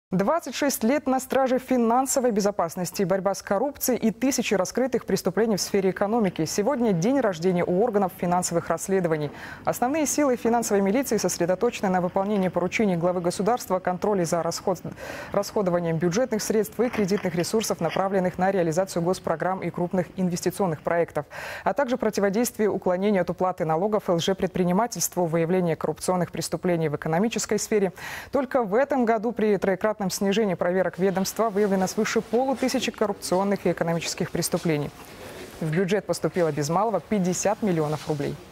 26 лет на страже финансовой безопасности, борьба с коррупцией и тысячи раскрытых преступлений в сфере экономики. Сегодня день рождения у органов финансовых расследований. Основные силы финансовой милиции сосредоточены на выполнении поручений главы государства, контроле за расходованием бюджетных средств и кредитных ресурсов, направленных на реализацию госпрограмм и крупных инвестиционных проектов, а также противодействие уклонению от уплаты налогов и лжепредпринимательству, выявление коррупционных преступлений в экономической сфере. Только в этом году при троекратном снижении проверок ведомства выявлено свыше 500 коррупционных и экономических преступлений. В бюджет поступило без малого 50 миллионов рублей.